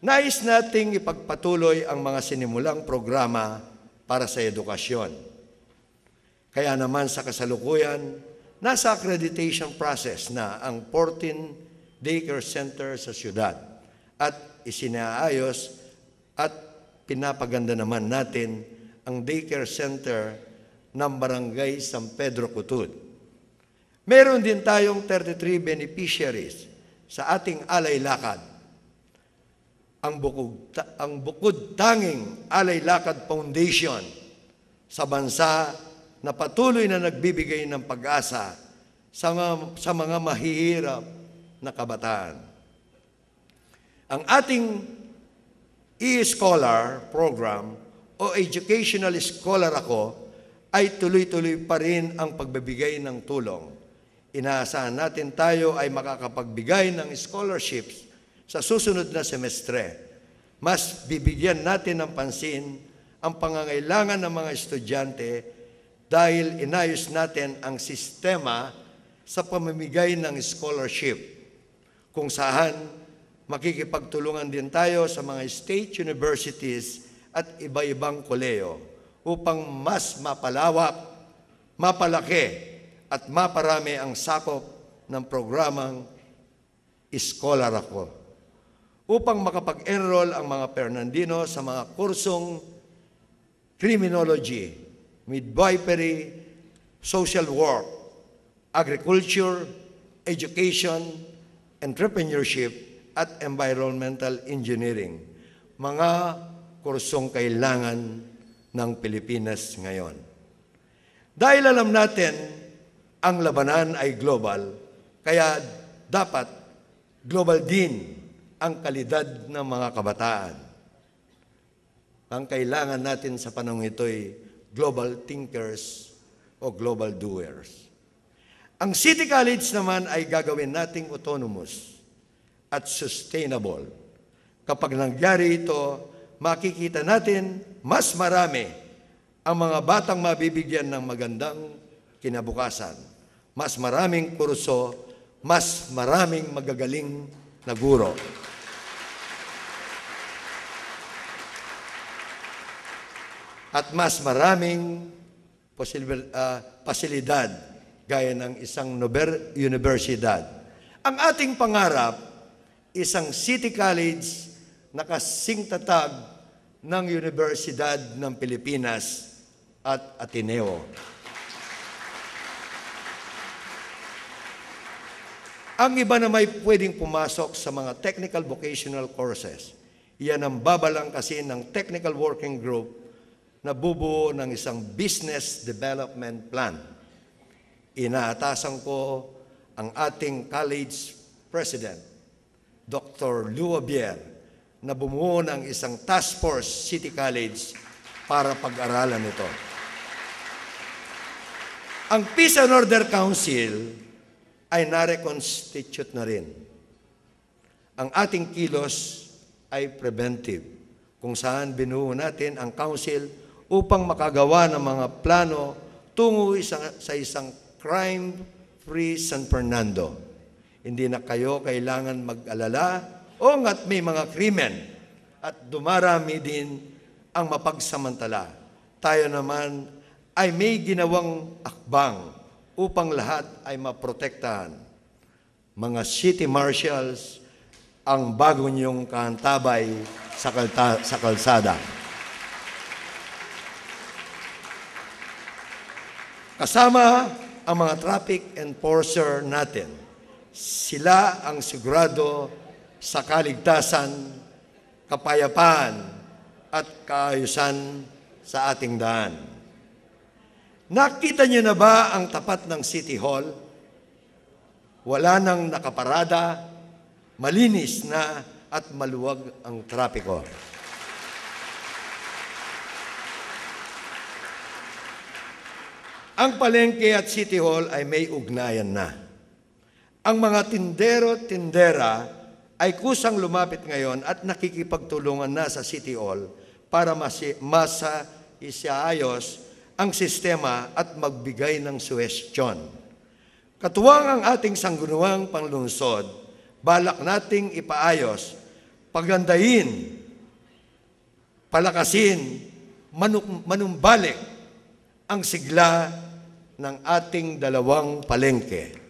Nais nating ipagpatuloy ang mga sinimulang programa para sa edukasyon. Kaya naman sa kasalukuyan, nasa accreditation process na ang 14 daycare center sa siyudad at isinaayos at pinapaganda naman natin ang daycare center ng Barangay San Pedro Cutud. Meron din tayong 33 beneficiaries sa ating Alay Lakad. Ang bukod tanging Alay Lakad Foundation sa bansa na patuloy na nagbibigay ng pag-asa sa mga mahihirap na kabataan. Ang ating e-scholar program o educational scholar ako ay tuloy-tuloy pa rin ang pagbibigay ng tulong. Inaasahan natin tayo ay makakapagbigay ng scholarships sa susunod na semestre. Mas bibigyan natin ng pansin ang pangangailangan ng mga estudyante dahil inayos natin ang sistema sa pamimigay ng scholarship kung saan makikipagtulungan din tayo sa mga state universities at iba-ibang koleyo upang mas mapalawak, mapalaki at maparami ang sakop ng programang Scholar Ako upang makapag-enroll ang mga Fernandino sa mga kursong criminology, midwifery, social work, agriculture, education, entrepreneurship, at environmental engineering. Mga kursong kailangan ng Pilipinas ngayon. Dahil alam natin, ang labanan ay global, kaya dapat global din ang kalidad ng mga kabataan. Ang kailangan natin sa panahon ito ay global thinkers o global doers. Ang City College naman ay gagawin nating autonomous at sustainable. Kapag nangyari ito, makikita natin mas marami ang mga batang mabibigyan ng magandang kinabukasan. Mas maraming kurso, mas maraming magagaling na guro. At mas maraming pasilidad gaya ng isang universidad. Ang ating pangarap, isang city college na kasingtatag ng Universidad ng Pilipinas at Ateneo. Ang iba na may pwedeng pumasok sa mga technical vocational courses. Iyan ang babalang kasi ng technical working group na bubuo ng isang business development plan. Inaatasan ko ang ating college president, Dr. Lou Abier, na bumuo ng isang task force City College para pag-aralan ito. Ang Peace and Order Council ay na-reconstitute na rin. Ang ating kilos ay preventive, kung saan binuo natin ang council upang makagawa ng mga plano tungo sa isang crime-free San Fernando. Hindi na kayo kailangan mag-alala o nga't may mga krimen at dumarami din ang mapagsamantala. Tayo naman ay may ginawang akbang upang lahat ay maprotektahan. Mga city marshals, ang bago niyong kaantabay sa kalsada. Kasama ang mga traffic enforcer natin. Sila ang sigurado sa kaligtasan, kapayapaan, at kaayusan sa ating daan. Nakita niyo na ba ang tapat ng City Hall? Wala nang nakaparada, malinis na at maluwag ang trapiko. Ang palengke at City Hall ay may ugnayan na. Ang mga tindero-tindera ay kusang lumapit ngayon at nakikipagtulungan na sa City Hall para isaayos ang sistema at magbigay ng suwestyon. Katuwang ang ating sanggunuang panlungsod, balak nating ipaayos pagandahin, palakasin, manumbalik ang sigla ng ating dalawang palengke.